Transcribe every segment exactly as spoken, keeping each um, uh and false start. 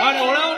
আর ওরাও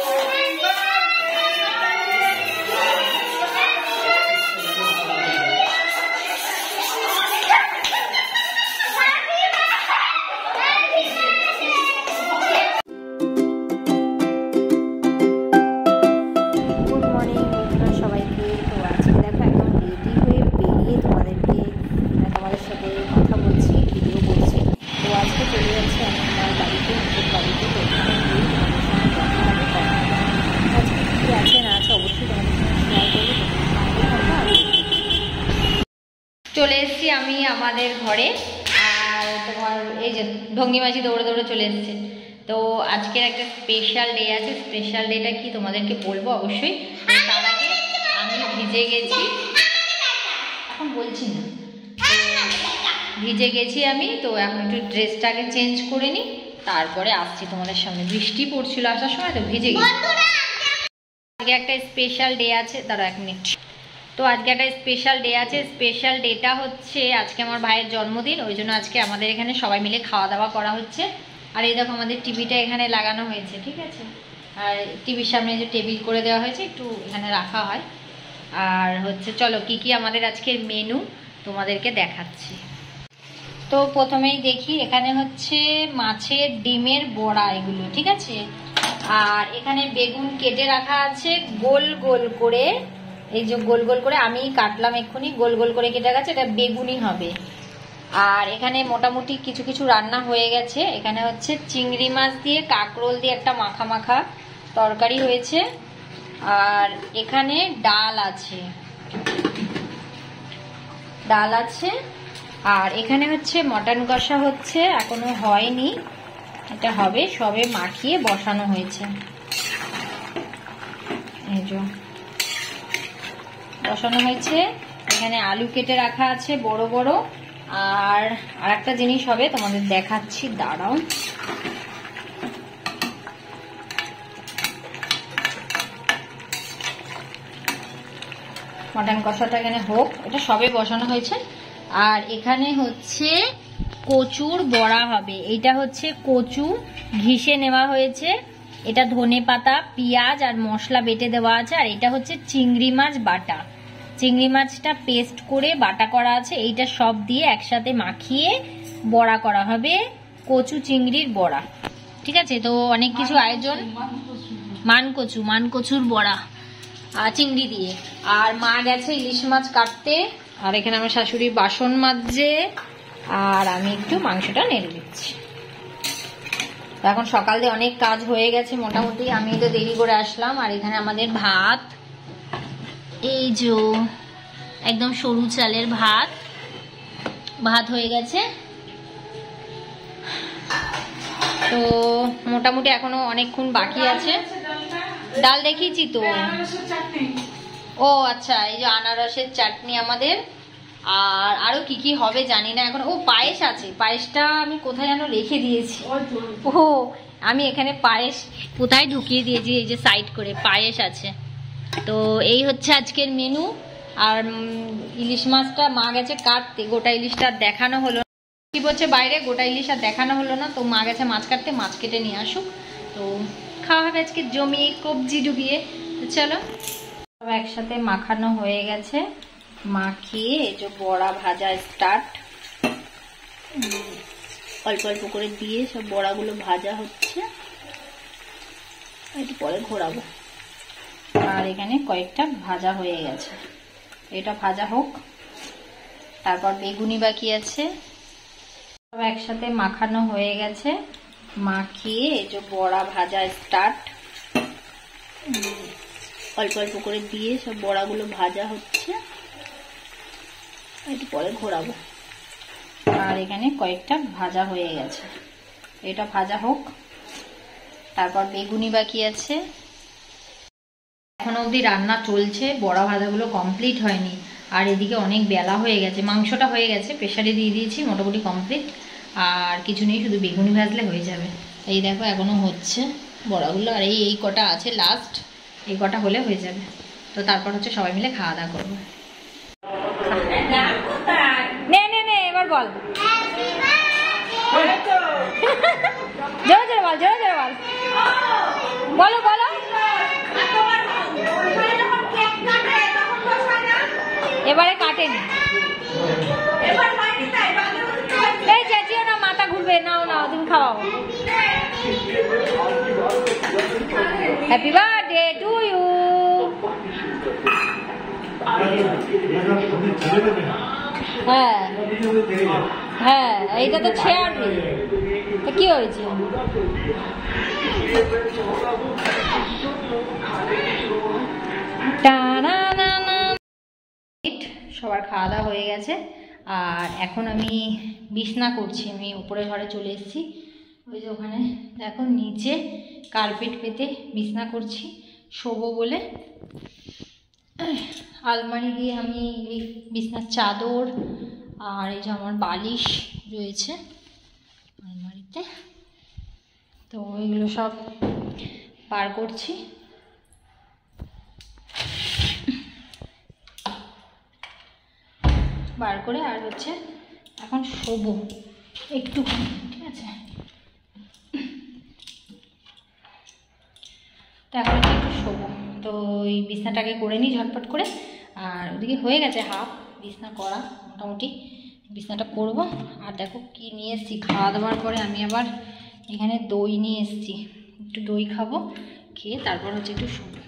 চলে এসেছি আমি আমাদের ঘরে। আর তোমার এই যে ঢঙ্গি মাঝি দৌড়ে দৌড়ে চলে এসেছে। তো আজকের একটা স্পেশাল ডে আছে। স্পেশাল ডেটা কি তোমাদেরকে বলবো অবশ্যই। তার আগে আমি ভিজে গেছি, এখন বলছি না, ভিজে গেছি আমি। তো এখন একটু ড্রেসটাকে চেঞ্জ করে নিই, তারপরে আসছি তোমাদের সামনে। বৃষ্টি পড়ছিল আসার সময়, তো ভিজে গেছি। আজকে একটা স্পেশাল ডে আছে, দাঁড়া এক মিনিট। তো আজকে একটা স্পেশাল ডে আছে। স্পেশাল ডেটা হচ্ছে আজকে আমার ভাইয়ের জন্মদিন, ওই জন্য আজকে আমাদের এখানে সবাই মিলে খাওয়া দাওয়া করা হচ্ছে। আর এই দেখো আমাদের টিভিটা এখানে লাগানো হয়েছে, ঠিক আছে। আর টিভির সামনে যে টেবিল করে দেওয়া হয়েছে, একটু এখানে রাখা হয়। আর হচ্ছে চলো কি কি আমাদের আজকের মেনু তোমাদেরকে দেখাচ্ছি। তো প্রথমেই দেখি, এখানে হচ্ছে মাছের ডিমের বড়া এগুলো, ঠিক আছে। আর এখানে বেগুন কেটে রাখা আছে গোল গোল করে, এই যে গোল গোল করে আমি কাটলাম এক্ষুনি, গোল গোল করে কেটে গেছে, এটা বেগুনি হবে। আর এখানে মোটামুটি কিছু কিছু রান্না হয়ে গেছে। এখানে হচ্ছে চিংড়ি মাছ দিয়ে কাঁকরোল দিয়ে একটা মাখা মাখা তরকারি হয়েছে। আর এখানে ডাল আছে, ডাল আছে। আর এখানে হচ্ছে মটন কষা হচ্ছে, এখনো হয়নি, এটা হবে, সবে মাখিয়ে বসানো হয়েছে। এই যে বসানো হয়েছে। এখানে আলু কেটে রাখা আছে বড় বড়। আর আরেকটা জিনিস হবে, তোমাদের দেখাচ্ছি, দাঁড়াও। মটন কষাটা এখানে হোক, এটা সবে বসানো হয়েছে। আর এখানে হচ্ছে কচুর বড়া হবে। এইটা হচ্ছে কচু ঘিসে নেওয়া হয়েছে, এটা ধনে পাতা পেঁয়াজ আর মশলা বেটে দেওয়া আছে। আর এটা হচ্ছে চিংড়ি মাছ বাটা, চিংড়ি মাছটা পেস্ট করে বাটা করা আছে। এইটা সব দিয়ে একসাথে মাখিয়ে বড়া করা হবে, কচু চিংড়ির বড়া, ঠিক আছে। তো অনেক কিছু আয়োজন, মানকচু মানকচুর বড়া আর চিংড়ি দিয়ে। আর মা গেছে ইলিশ মাছ কাটতে। আর এখানে আমার শাশুড়ি বাসন মাজছে, আর আমি একটু মাংসটা নেড়ে দিচ্ছি। এখন সকাল দিয়ে অনেক কাজ হয়ে গেছে মোটামুটি, আমি তো দেরি করে আসলাম। আর এখানে আমাদের ভাত, এই যে একদম সরু চালের ভাত, ভাত হয়ে গেছে। তো মোটামুটি এখনো অনেকক্ষণ বাকি আছে। ডাল দেখিয়েছি তো। ও আচ্ছা, এই যে আনারসের চাটনি আমাদের। আর আরো কি কি হবে জানি না এখন। ও পায়েস আছে, পায়েসটা আমি কোথায় যেন রেখে দিয়েছি। ও আমি এখানে পায়েস কোথায় ঢুকিয়ে দিয়েছি, এই যে সাইড করে পায়েস আছে। তো এই হচ্ছে আজকের মেনু। আর ইলিশ মাছটা মা গেছে কাটতে, গোটা ইলিশটা দেখানো হলো কি বলছে বাইরে, গোটা ইলিশ আর দেখানো হলো না। তো মা গেছে মাছ কাটতে, মাছ কেটে নিয়ে আসুক। তো খাওয়া হবে আজকে জমিয়ে কবজি ডুবিয়ে। তো চলো, সব একসাথে মাখানো হয়ে গেছে, মাখিয়ে এই যে বড়া ভাজা স্টার্ট। অল্প অল্প করে দিয়ে সব বড়াগুলো ভাজা হচ্ছে, একটু পরে ঘোরাবো। আর এখানে কয়েকটা ভাজা হয়ে গেছে, এটা ভাজা হোক। তারপর বেগুনি বাকি আছে। সব একসাথে মাখানো হয়ে গেছে, মাখিয়ে এই যে বড়া ভাজা স্টার্ট। অল্প অল্প করে দিয়ে সব বড়াগুলো ভাজা হচ্ছে, একটু পরে ঘোরাবো। আর এখানে কয়েকটা ভাজা হয়ে গেছে, এটা ভাজা হোক। তারপর বেগুনি বাকি আছে। এখন অবধি রান্না চলছে, বড়া ভাজাগুলো কমপ্লিট হয়নি। আর এদিকে অনেক বেলা হয়ে গেছে, মাংসটা হয়ে গেছে, প্রেসারে দিয়ে দিয়েছি, মোটামুটি কমপ্লিট। আর কিছু নেই, শুধু বেগুনি ভাজলে হয়ে যাবে। এই দেখো এখনো হচ্ছে বড়াগুলো। আর এই এই কটা আছে লাস্ট, এই কটা হলে হয়ে যাবে। তো তারপর হচ্ছে সবাই মিলে খাওয়া দাওয়া করবো। নে নে নে এবার বল, জোরে জোরে বল, জোরে জোরে বল। বলো বলো। এবারে কাটেনি। এই চেঁচিও না, মাথা ঘুরবে। নাও নাও, তুমি খাওয়াও। Happy birthday to you. হ্যাঁ হ্যাঁ, এইটা তো ছেয়ার কি হয়েছে? সবার খাওয়া দাওয়া হয়ে গেছে, আর এখন আমি বিছনা করছি। আমি উপরে ঘরে চলে এসেছি। ওই যে ওখানে দেখো নিচে কার্পেট পেতে বিছনা করছি শোবো বলে। আলমারি দিয়ে আমি এই বিছনার চাদর আর এই যে আমার বালিশ রয়েছে আলমারিতে, তো এগুলো সব বার করছি। বার করে আর হচ্ছে এখন শোবো একটু, ঠিক আছে? তো এখন হচ্ছে একটু শোবো, তো ওই বিছনাটাকে করে নিই ঝটপট করে। আর ওদিকে হয়ে গেছে হাফ বিছনা করা, মোটামুটি বিছনাটা করবো। আর দেখো কি নিয়ে এসেছি, খাওয়া দাওয়ার পরে আমি আবার এখানে দই নিয়ে এসেছি, একটু দই খাবো, খেয়ে তারপর হচ্ছে একটু শোবো।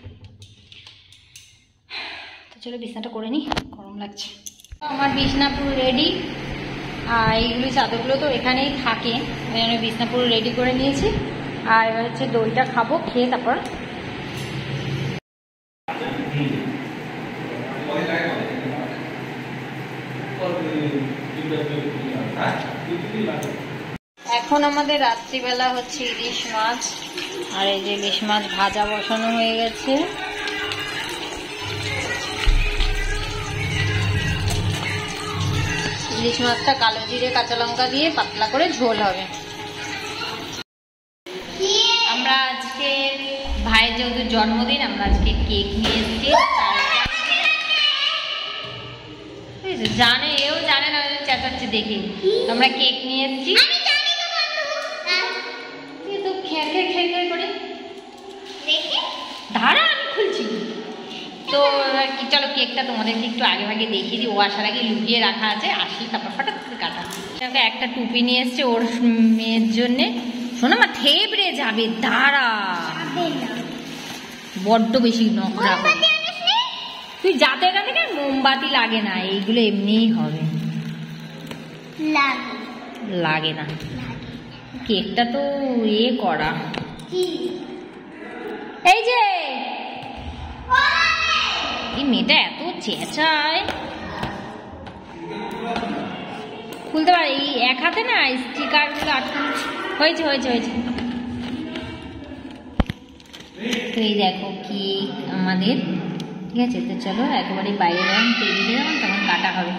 তো চলো বিছনাটা করে নিই, গরম লাগছে। আমার বিছনা পুরো রেডি, আর এইগুলো চাদরগুলো তো এখানেই থাকে, আমি বিছনা পুরো রেডি করে নিয়েছি। আর এবার হচ্ছে দইটা খাবো, খেয়ে তারপর এখন আমাদের রাত্রিবেলা হচ্ছে ইলিশ মাছ, আর এই যে ইলিশ মাছ ভাজা বসানো হয়ে গেছে। ইলিশ মাছটা কালো জিরে কাঁচা লঙ্কা দিয়ে পাতলা করে ঝোল হবে। আমরা আজকে ভাইয়ের যেহেতু জন্মদিন, আমরা আজকে কেক নিয়ে এসেছি। জানে, এও জানে না, চেঁচাচ্ছে দেখে। আমরা কেক নিয়ে এসেছি, তো খেয়ে খেয়ে খেয়ে খেয়ে করে ধারা আমি খুলছি। তো এবার কি, চলো কেকটা তোমাদেরকে একটু আগে ভাগে দেখিয়ে দিই। ও আসার আগে লুকিয়ে রাখা আছে, আসলে তারপর ফটাক করে কাটা। একটা টুপি নিয়ে এসছে ওর মেয়ের জন্যে। শোনো মা, থেবড়ে যাবে, দাঁড়া, বড্ড বেশি নকরা। তুই যাতে এখান থেকে মোমবাতি লাগে না, এইগুলো এমনিই হবে, লাগে না। কেকটা তো এ করা, এই যে এই মেয়েটা এত চেঁচায়, খুলতে পারে। এই এক হাতে না স্টিকার গুলো আটকানো হয়েছে হয়েছে হয়েছে তো এই দেখো কেক আমাদের, ঠিক আছে? তো চলো একেবারে বাইরে যখন টেবিলে যাবেন তখন কাটা হবে।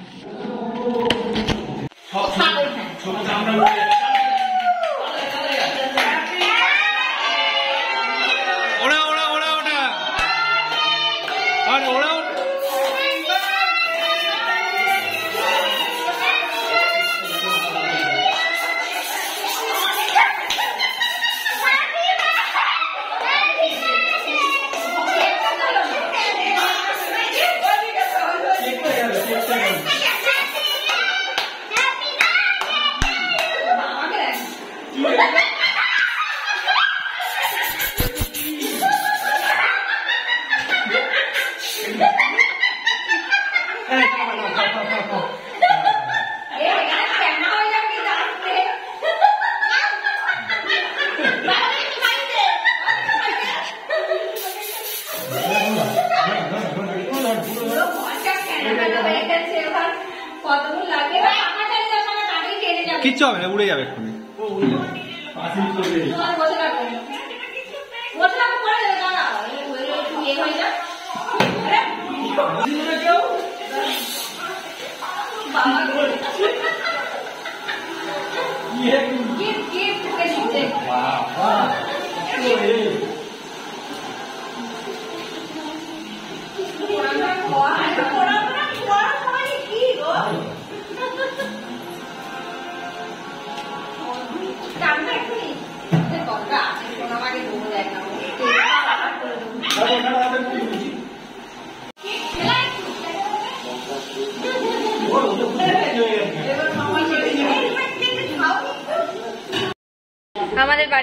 কিচ্ছু হবে না, উড়ে যাবে এক্ষুনি।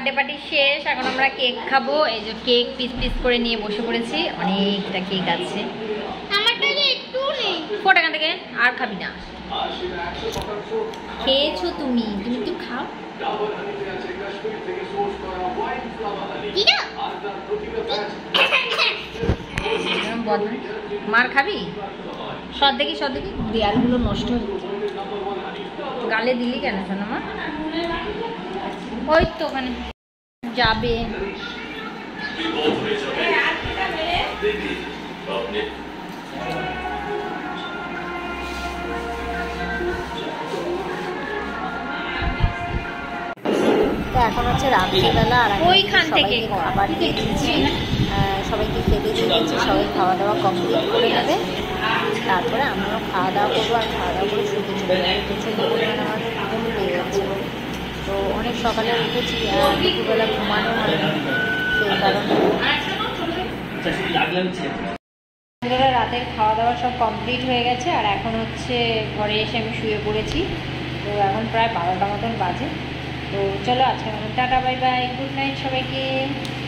বার্থডে পার্টি শেষ, এখন আমরা কেক খাবো। এই যে কেক পিস পিস করে নিয়ে বসে পড়েছি, অনেকটা কেক আছে। আমারটা যে একটু নেই। ফোট এখান থেকে, আর খাবি না। খেয়েছো তুমি, তুমি একটু খাও। মার খাবি? সব দেখি সব দেখি, দেয়ালগুলো নষ্ট হয়ে গালে দিলি কেন শোনা মা? ওই তো ওখানে যাবে। তো এখন হচ্ছে রাত্রিবেলা, আর আমি ওইখান থেকে সবাইকে খাবার দিয়ে দিচ্ছি, সবাইকে খেতে দিয়ে দিচ্ছি। সবাই খাওয়া দাওয়া কমপ্লিট করে নেবে, তারপরে আমরাও খাওয়া দাওয়া করবো। আর খাওয়া দাওয়া করে শুতে চলে যাবো। প্রচণ্ড পরিমাণে আমার ঘুম পেয়ে যাচ্ছে, তো অনেক সকালে উঠেছি আর দুপুরবেলা ঘুমানো হয়নি, সেই কারণে। রাতের খাওয়া দাওয়া সব কমপ্লিট হয়ে গেছে, আর এখন হচ্ছে ঘরে এসে আমি শুয়ে পড়েছি। তো এখন প্রায় বারোটা মতন বাজে। তো চলো আজকে tata, bye bye, good night সবাইকে।